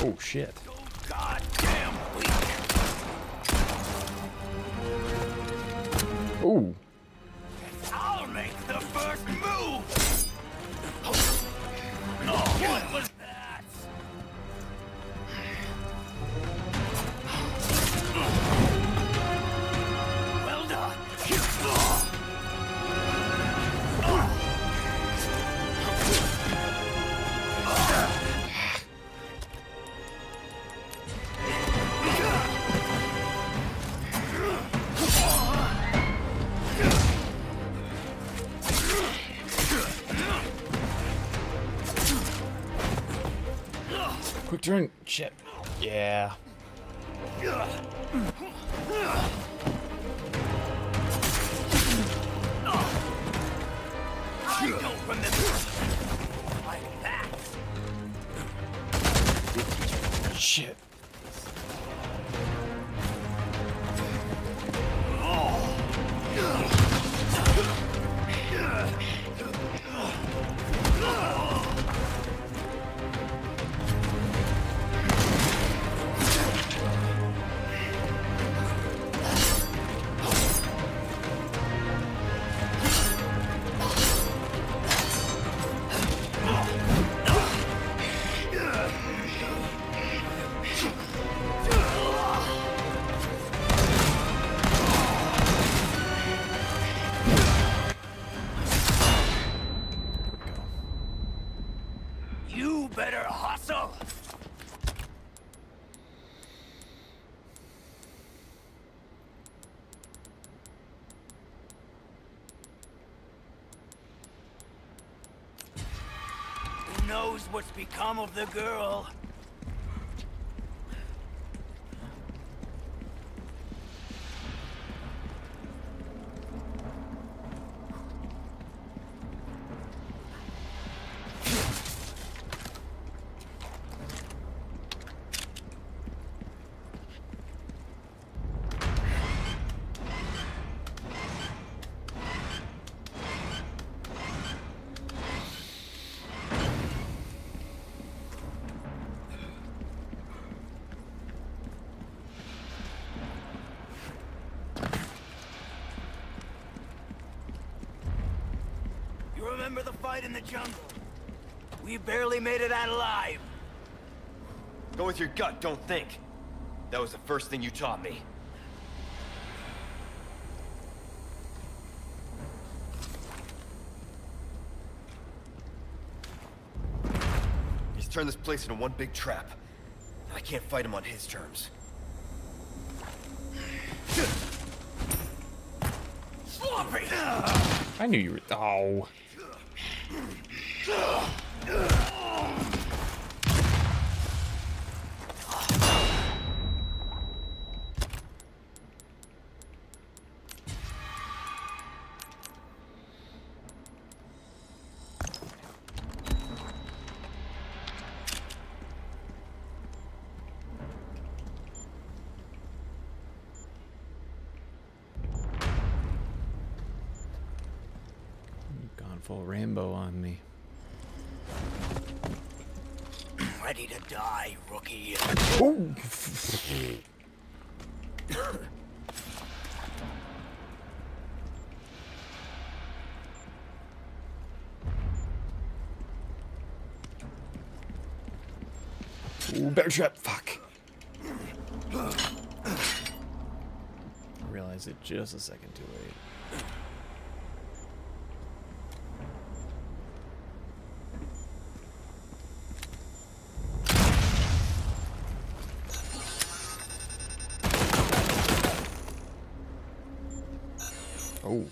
Oh shit. So goddamn weak. Ooh. I'll make the first move. Oh, what was that? Well done. Quick turn. Shit. Yeah. I don't remember like that. Shit. You better hustle. Who knows what's become of the girl? You remember the fight in the jungle? We barely made it out alive. Go with your gut, don't think. That was the first thing you taught me. He's turned this place into one big trap. I can't fight him on his terms. Sloppy! I knew you were. Oh. Gone full Rambo on me. Ready to die, rookie. Oh. Ooh, bear trap. Fuck. I realized it just a second too late. Oh.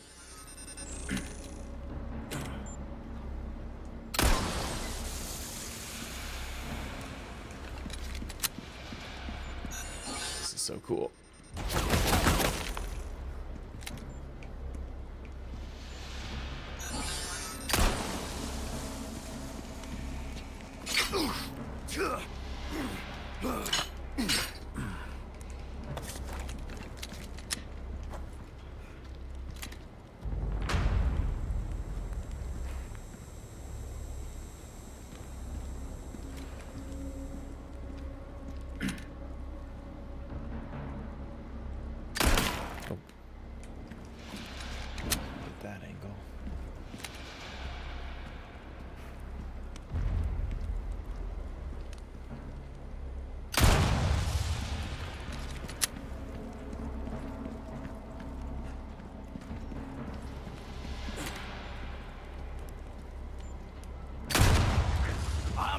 This is so cool.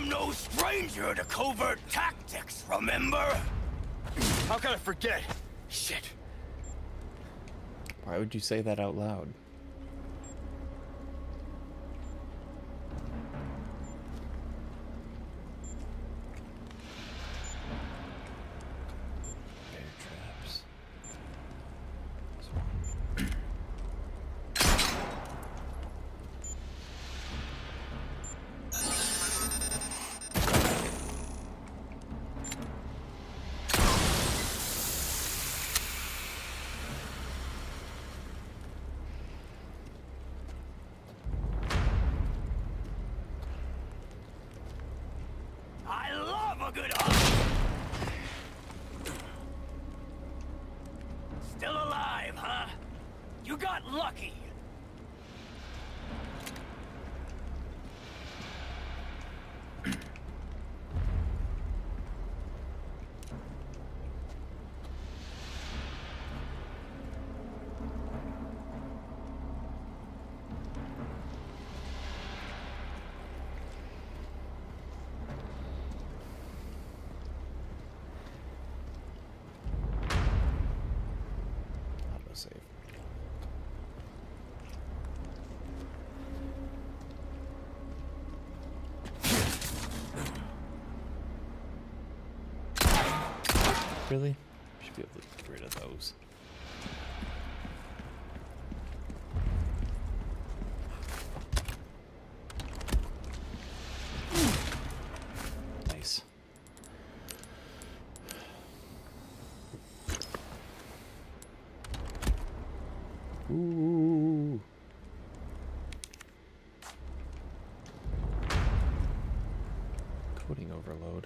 I'm no stranger to covert tactics, remember? How can I forget? Shit. Why would you say that out loud? Bear traps. I love a good hunt! Still alive, huh? You got lucky! Autosave. Really? Should be able to get rid of those. Nice. Ooh. Coding overload.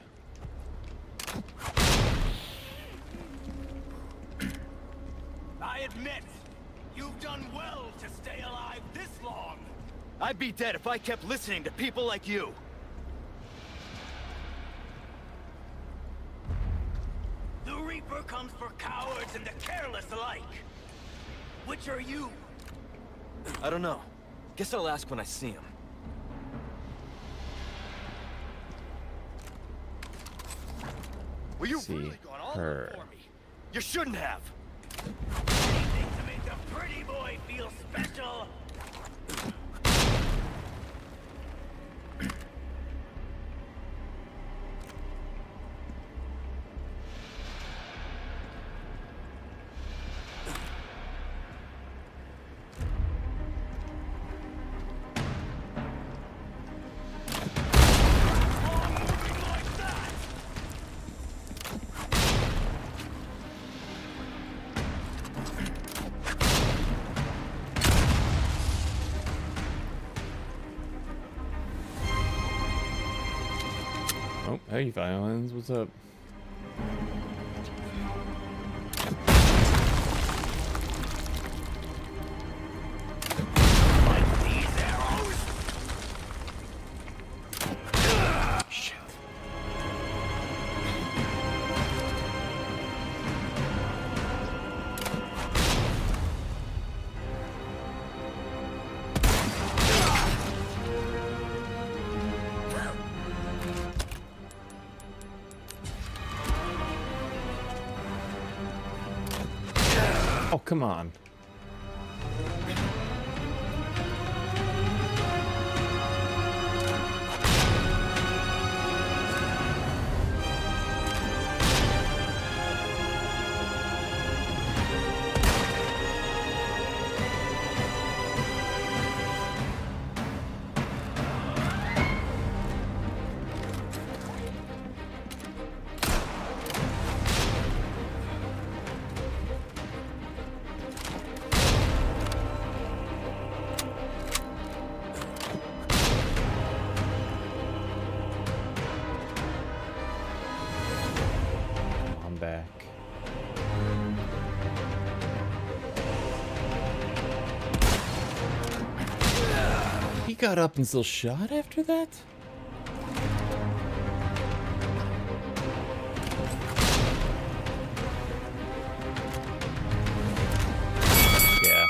I admit, you've done well to stay alive this long. I'd be dead if I kept listening to people like you. The Reaper comes for cowards and the careless alike. Which are you? I don't know. Guess I'll ask when I see him. Well, you've See really gone all her. in for me. You shouldn't have. Anything to make a pretty boy feel special. Moving like that. Oh, hey, Violins, what's up? Like these arrows. Shit. Oh, come on. I'm back. He got up and still shot after that? Yeah.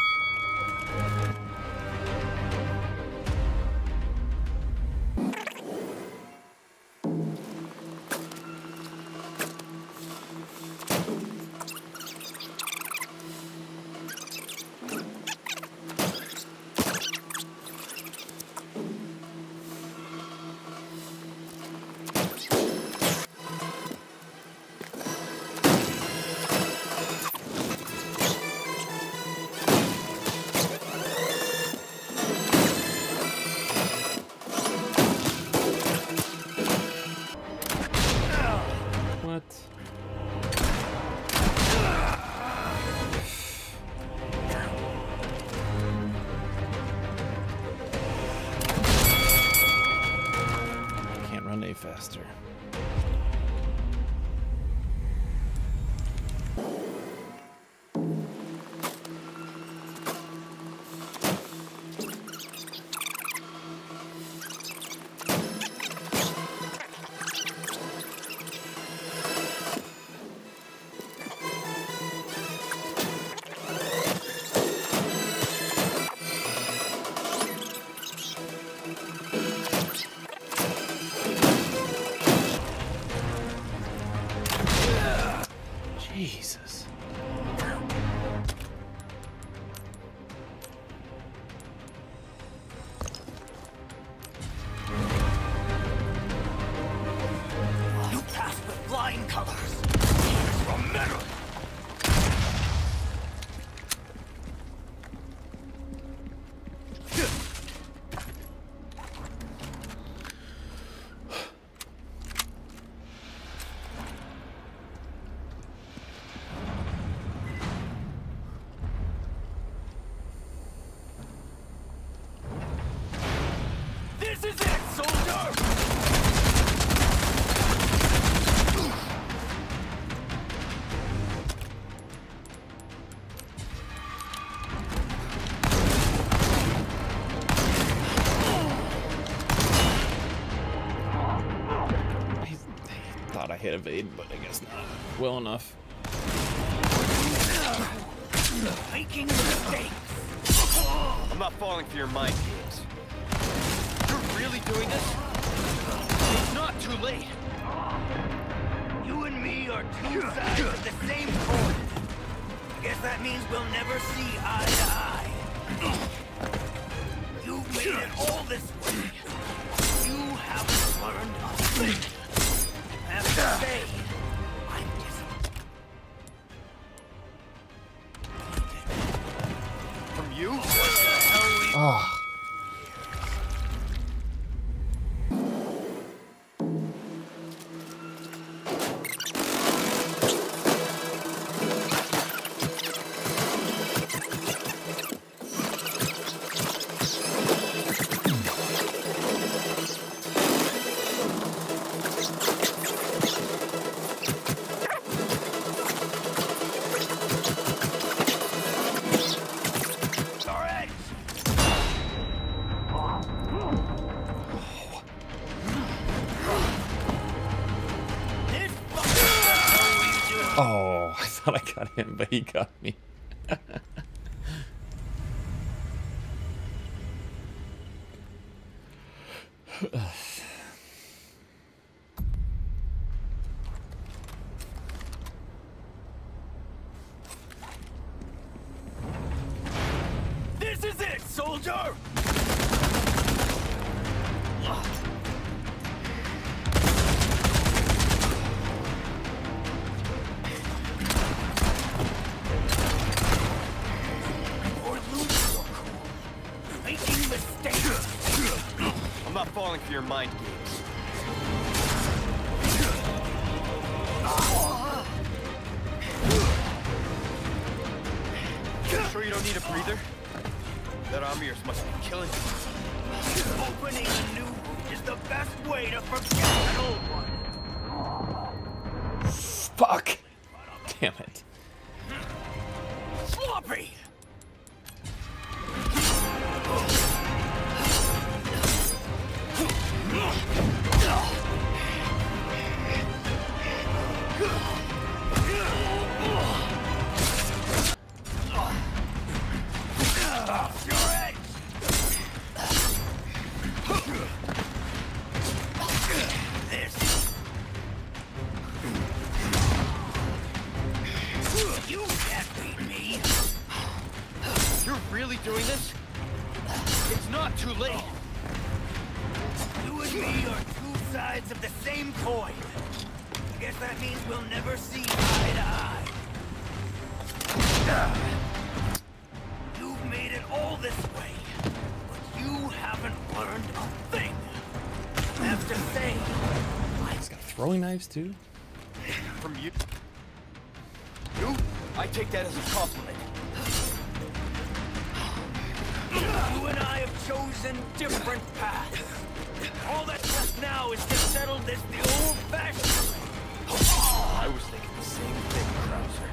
faster. Jesus. You passed with flying colors. Here's your medal. This is it, soldier! I thought I hit evade, but I guess not. Well enough. Making mistakes. I'm not falling for your mind games. You're really doing this? It's not too late. You and me are two sides of the same coin. I guess that means we'll never see eye to eye. You've made it all this way. You haven't learned a thing. I have to say, I'm disappointed. From you? What the hell we Oh. Alright. This fucking Oh, I thought I got him, but he got me. This is it, soldier! Or lose your cool. Making mistakes. I'm not falling for your mind games. Sure you don't need a breather? That arm of yours must be killing you. Opening a new wound is the best way to forget an old one. Fuck! Damn it. Sloppy! Off your edge! This. You can't beat me. You're really doing this? It's not too late. You and me are two sides of the same coin. I guess that means we'll never see eye to eye. You've made it all this way, but you haven't learned a thing. I have to say, He's got throwing knives too? From you? You? I take that as a compliment. you and I have chosen different paths. All that's left now is to settle this the old-fashioned way. I was thinking the same thing, Krauser.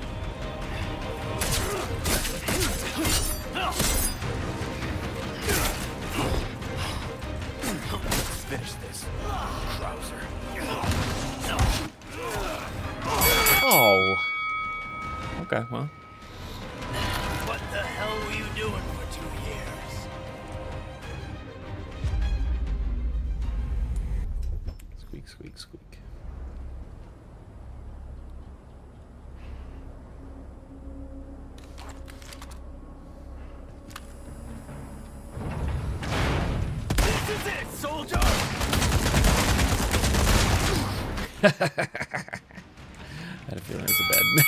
Let's finish this, Krauser. Oh. Okay, well. What the hell were you doing for 2 years? Squeak, squeak, squeak. This is it, soldier! I had a feeling it was a bad.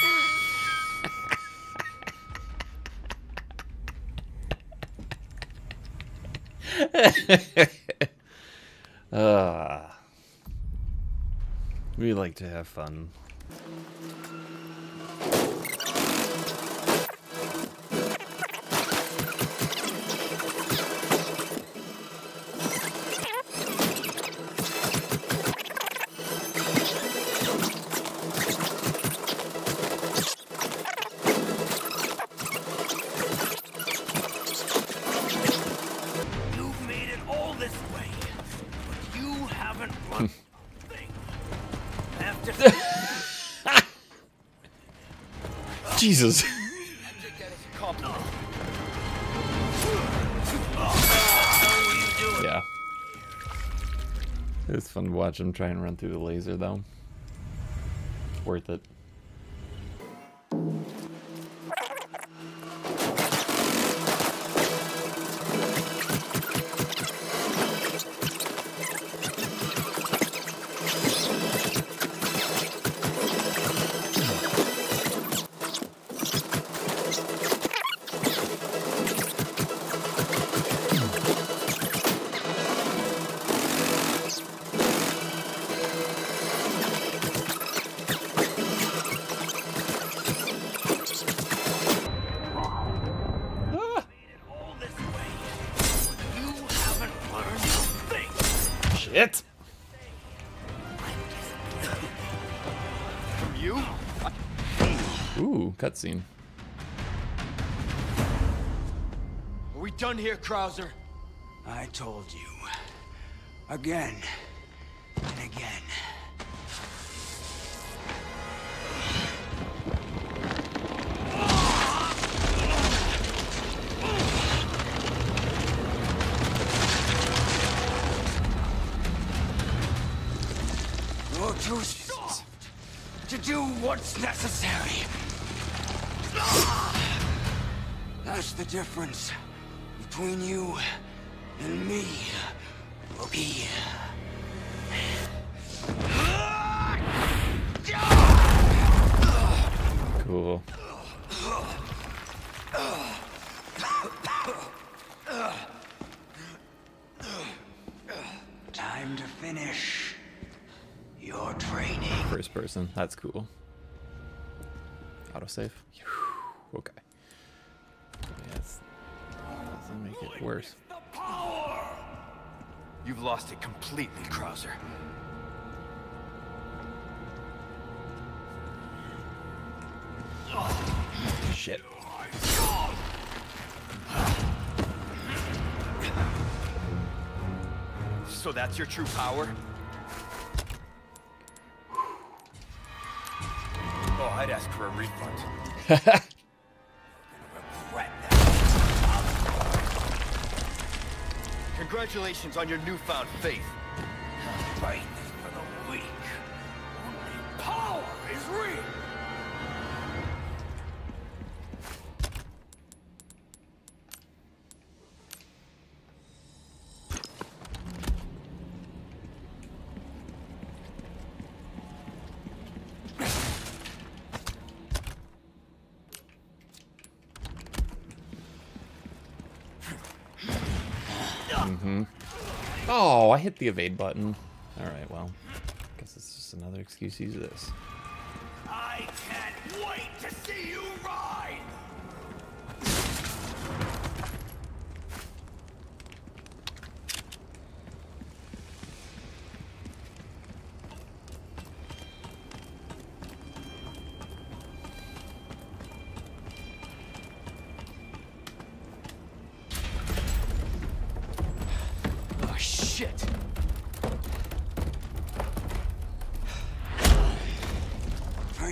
We like to have fun. You've made it all this way, but you haven't run a thing. After Jesus. Take that as a compliment. how were you doing? Yeah. It was fun to watch him try and run through the laser, though. Worth it. All this way, but you haven't learned a thing. Shit! From you? Ooh, cutscene. Are we done here, Krauser? I told you. Again. And again. You're too soft to do what's necessary. That's the difference between you and me, Loki. Cool. Time to finish your training. First person. That's cool. Autosave. Okay. Yes. Doesn't make it worse. The power! You've lost it completely, Krauser. Shit. So that's your true power? Oh, I'd ask for a refund. Regret that. Congratulations on your newfound faith. Faith is for the weak. Only power is real. Oh, I hit the evade button. Alright, well. Guess it's just another excuse to use this. I can't wait to see you ride.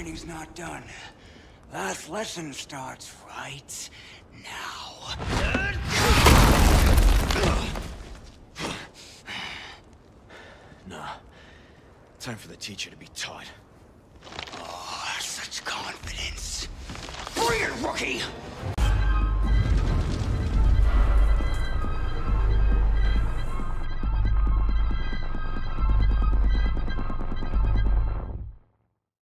training's not done. Last lesson starts right now. Nah. Time for the teacher to be taught. Oh, such confidence. Bring it, rookie!